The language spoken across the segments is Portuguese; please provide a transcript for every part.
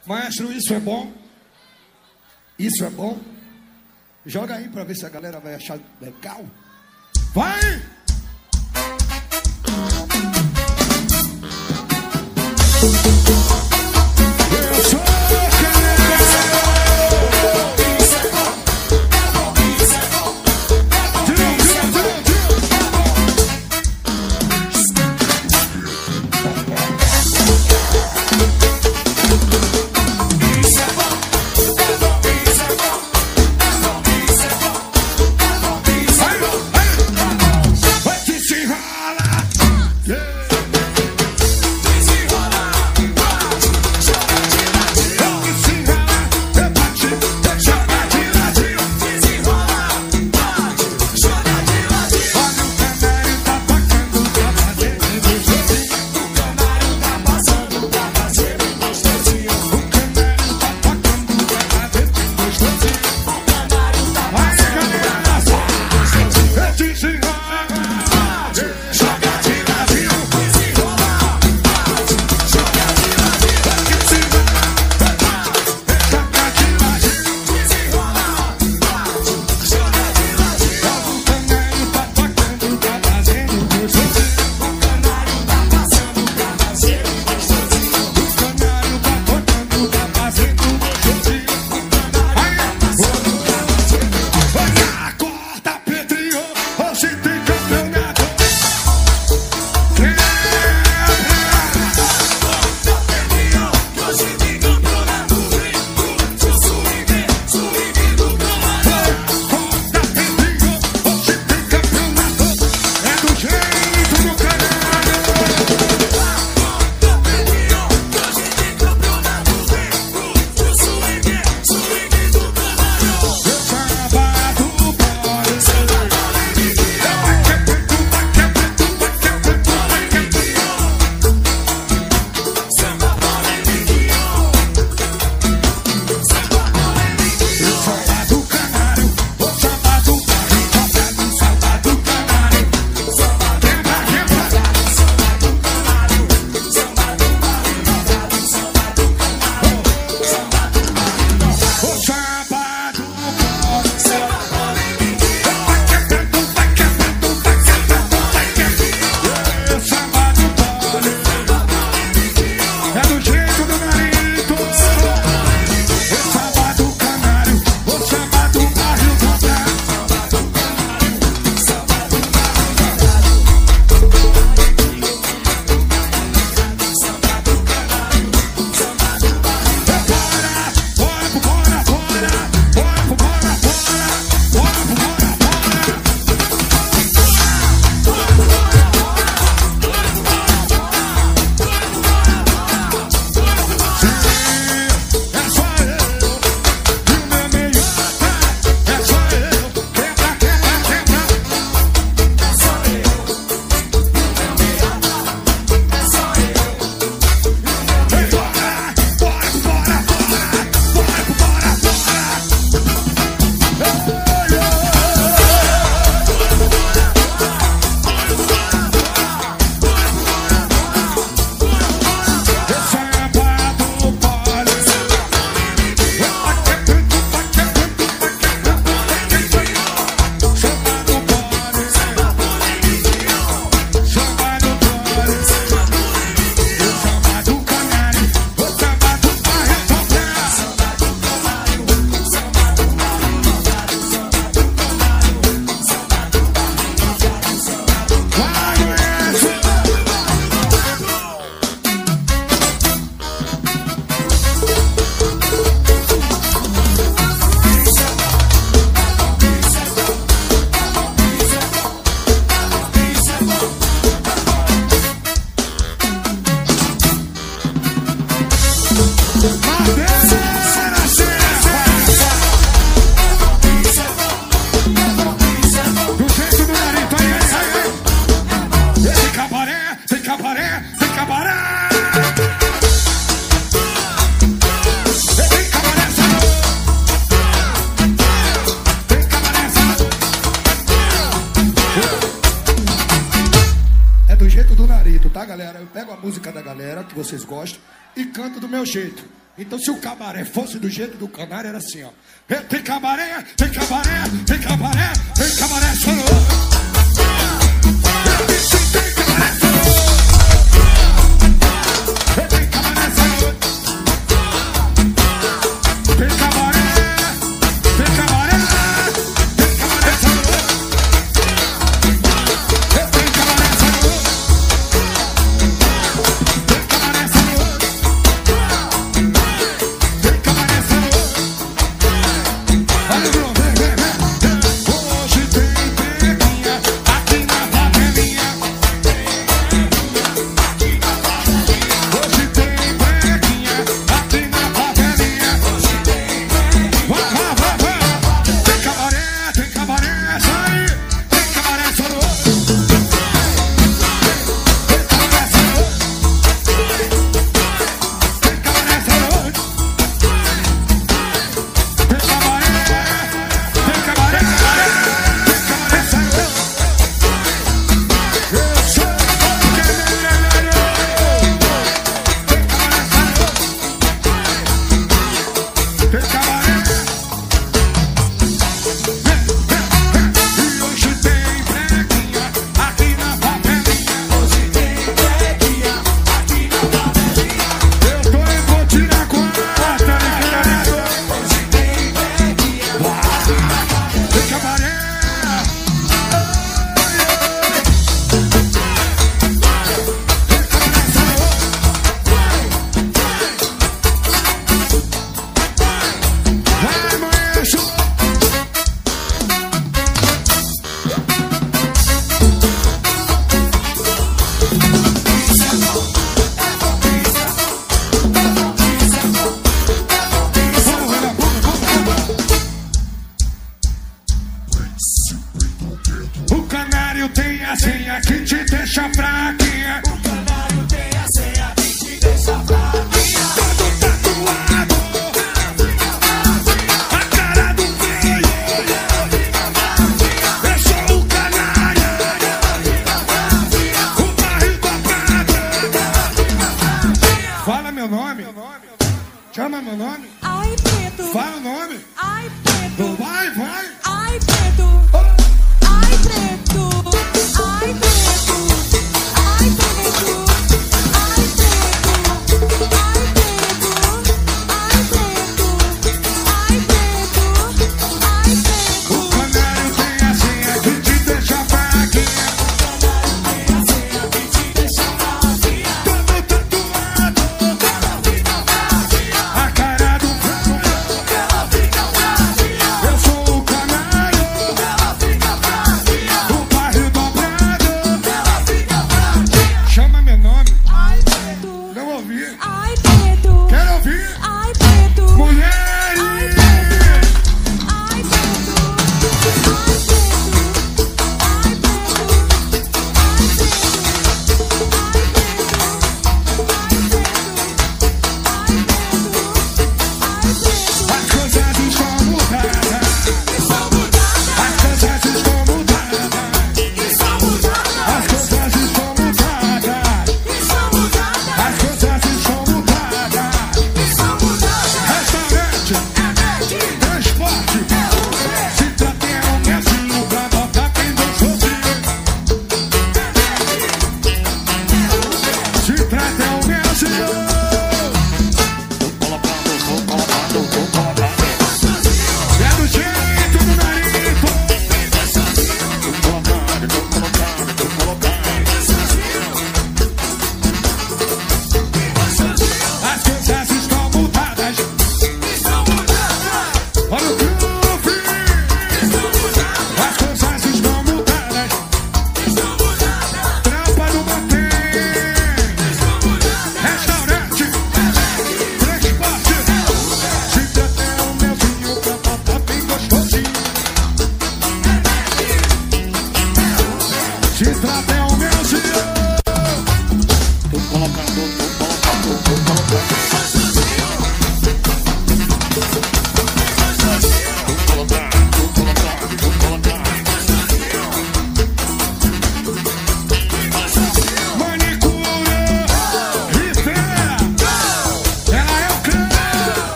Maestro, isso é bom? Isso é bom? Joga aí pra ver se a galera vai achar legal. Vai! Eu sou tá, galera? Eu pego a música da galera que vocês gostam e canto do meu jeito. Então se o cabaré fosse do jeito do canário, era assim, ó. Tem cabaré, tem cabaré, tem cabaré, tem cabaré, só no... Chama meu nome. Ai, preto. Fala o nome. Ai, preto. Vai, vai. Ai, preto. Ai, preto. Ai, preto. Ai, preto. Ai, preto. Ai, preto. Ai, preto. Ai, preto. Ai, preto. O canário tem a senha que te deixa fraquinha. Todo tatuado. A cara do frango. Eu sou o canário.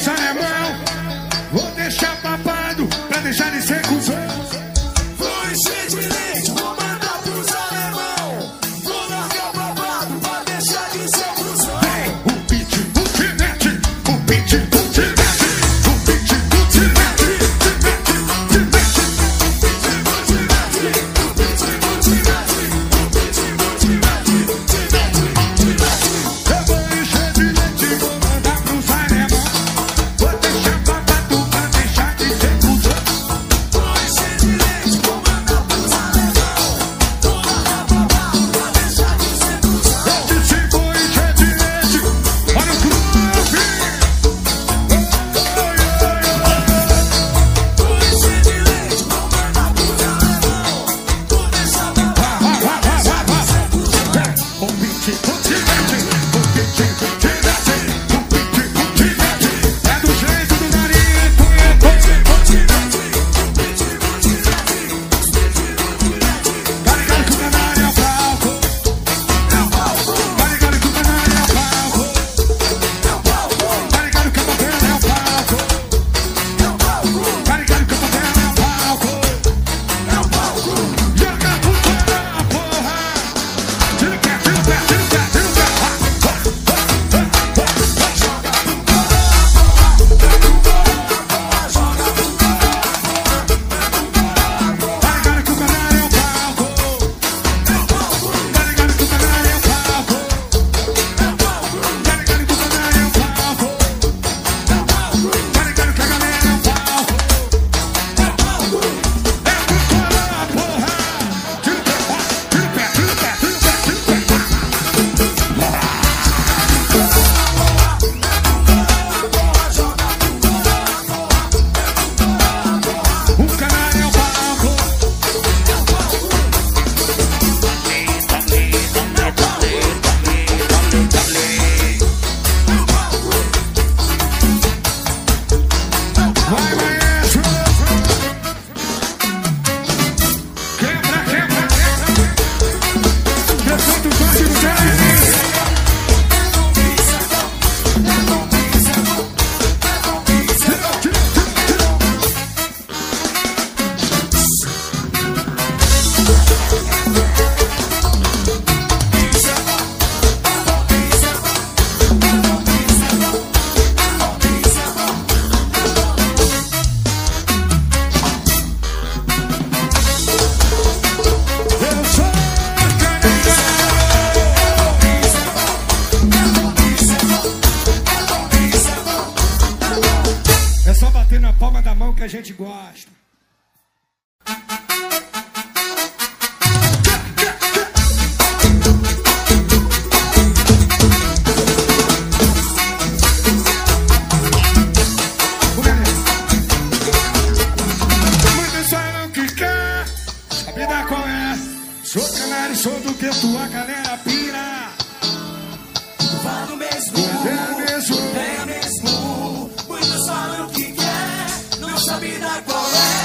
pros alemão. Vou deixar papado pra deixar de ser cuzão. Vou encher de leite, vou mandar pros alemão. Vou largar babado pra deixar de ser cruzão. O beat multimete, o beat multimete, o beat multimete, eu vou encher de leite, vou mandar pros alemão. Vou deixar babado pra deixar de ser cuzão. Vou encher de leite, vou mandar pros alemão. Vou largar babado pra deixar de ser cruzão. Eu disse vou encher de leite, olha o clube. Vou encher de leite, vou mandar pros alemão. Vou deixar babado pra deixar de ser cruzão. O beat multimete, o beat multimete, o beat multimete. É do jeito do nariz, tá ligado que o canário é o palco. Tá ligado que o canário é o palco. Tá ligado que a papel é o palco. Tá ligado que a papel é o palco. Joga tudo na porra. Tira o pé, tira o pé, tira o pé, tira o pé. Tá ligado que o canário é o palco. Tá ligado que o canário é o palco. Tá ligado que o canário é o palco. Tá ligado que a galera é o palco. É pro fora, porra. Tira o pé, tira o pé, tira o pé, tira o pé, tira o pé. O canário é o palco. Vai, maestro. Quebra, quebra, quebra. Levanta o código dele. Eu sou canário. É só bater na palma da mão que a gente gosta. Muitos falam que quer, sabe da qual é? Sou canário, sou do que tua galera pira. Falo mesmo, É mesmo. é mesmo. Muitos falam que quer, não sabe dar qual é.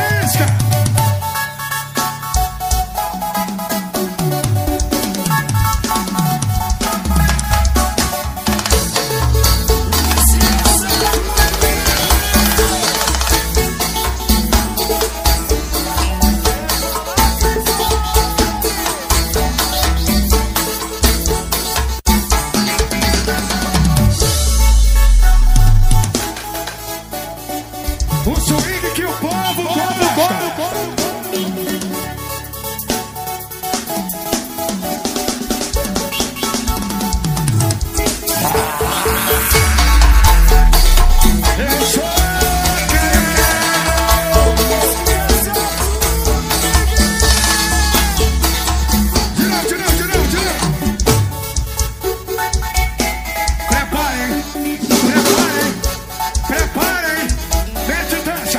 belisca. O swing que o povo gosta. Eu sou Preparem. Mete dança.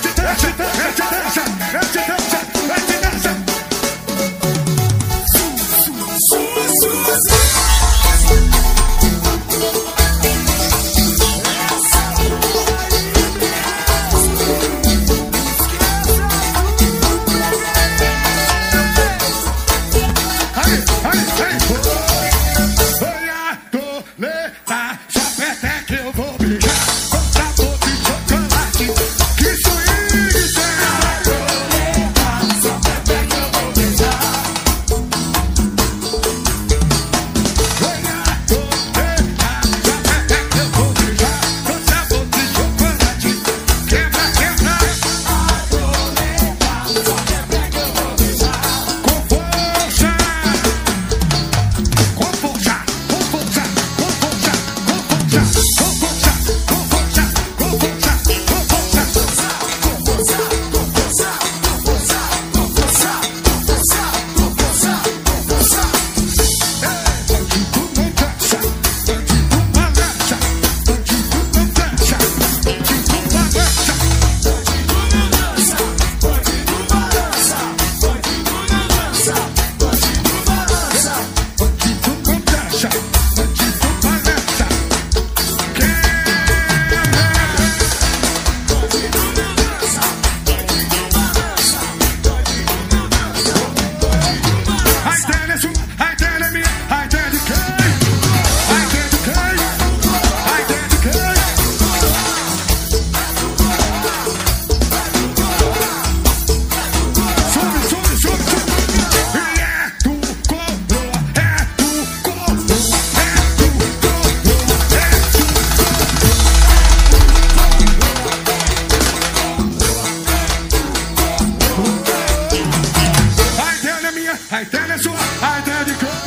A ideia é sua, a ideia de cor.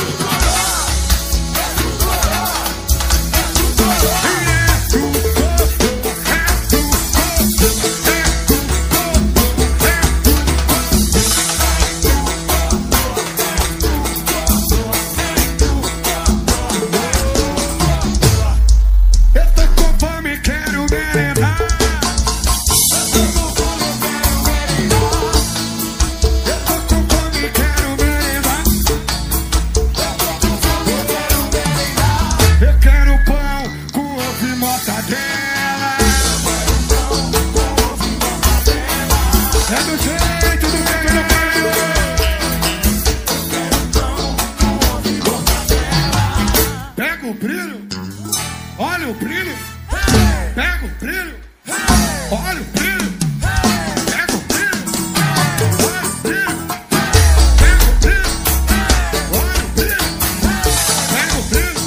Eu tô com fome, quero merendar. Eu quero pão com ovo e mortadela. É do jeito do que eu quero. Pega o brilho, olha o brilho. Pega o brilho, olha o brilho. Pega o brilho, olha o brilho. Pega o brilho, olha o brilho. Pega o brilho.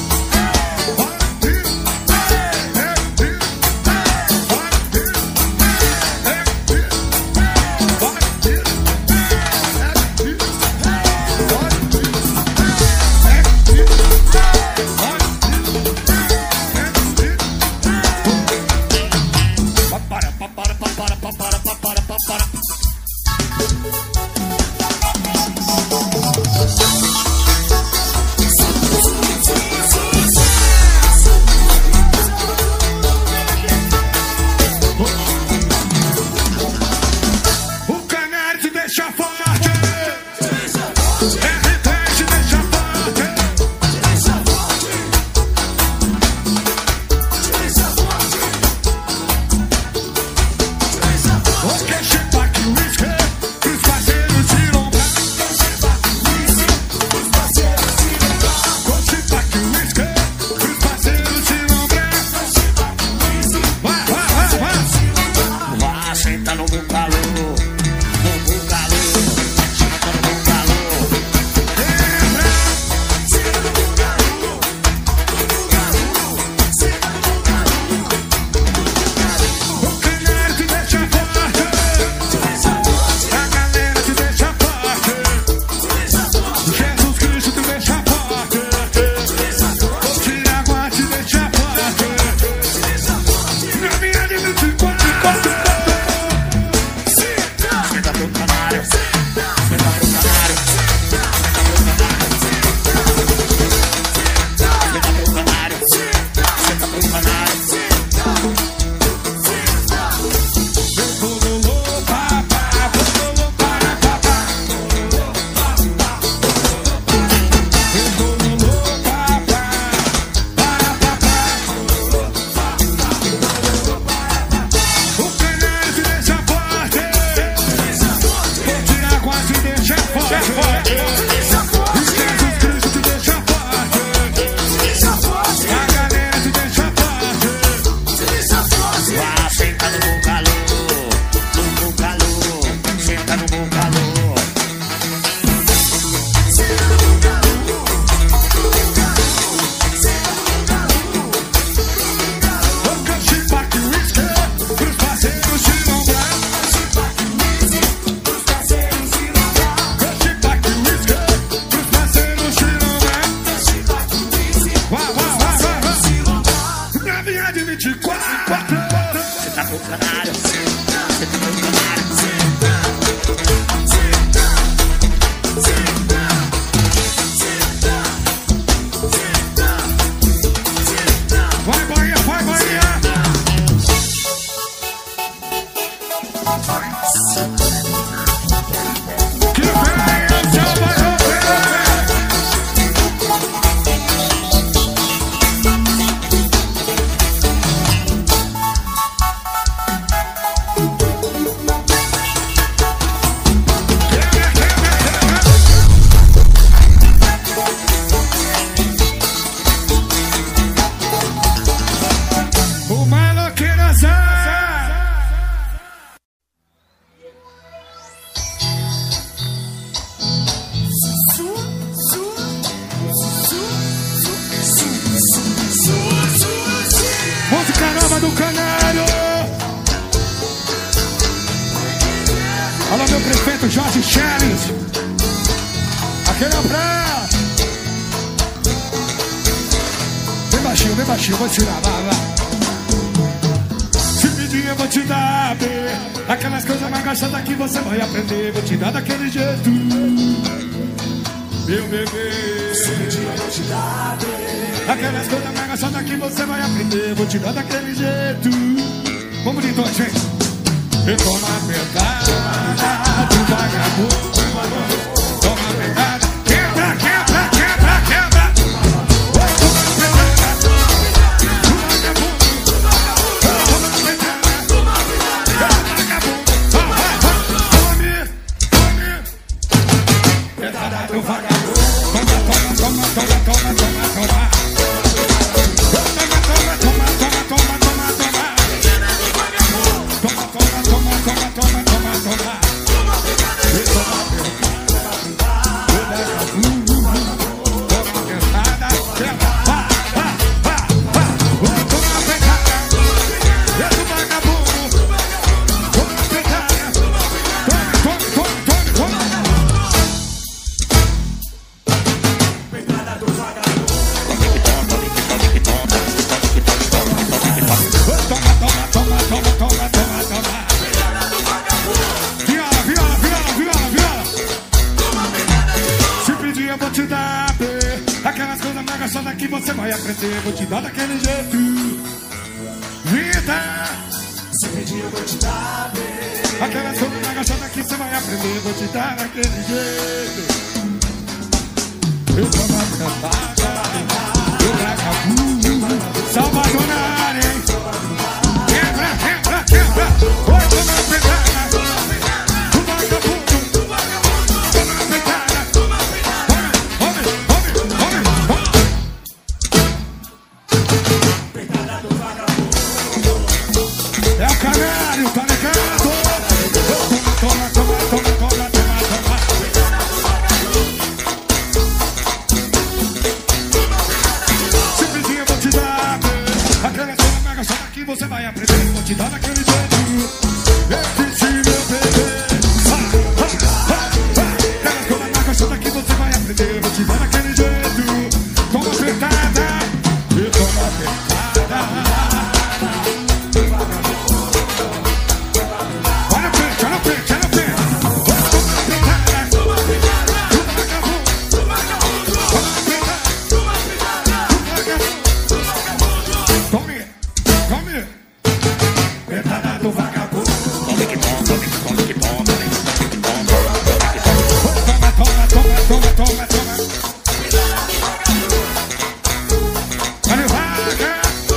Alô, meu prefeito Jorge Cheles. Aquele abraço. Bem baixinho, vou tirar, vai. Se pedir eu vou te dar, bebê. Aquelas coisas mais gostosas que você vai aprender. Vou te dar daquele jeito, meu bebê. Se pedir eu vou te dar, bebê. Aquelas coisas mais gostosas que você vai aprender. Vou te dar daquele jeito. Vamos de dois, gente. Eu tô na pegada do vagabundo. Toma pegada. Quebra. Vou te dar daquele jeito, vida. Se pedir eu vou te dar, bebê. Aquelas coisas mais gostosas que você vai aprender. Vou te dar daquele jeito. Eu tô na cantada, eu vagabundo, Salvador na área, hein? Quebra. Oi, tô na pegada, o vagabundo, tô na pegada. Homem. É o canário, tá ligado? Toma. Se pedir eu vou te dar, aquela coisa mega só daqui você vai aprender. Vou te dar daquele jeito. Eu disse meu bebê. Aquela coisa mega só daqui você vai aprender. Vou te dar daquele jeito. Toma apertada, e toma apertada. Olha o pente. Come. Petada do vagabundo. Toma. Olha o vaga.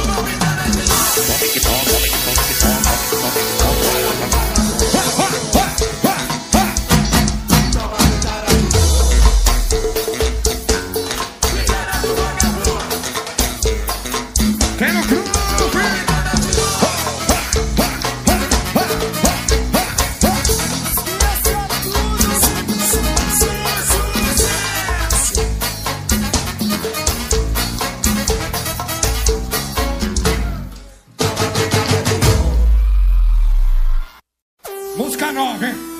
Quem no clube? Música nova, hein?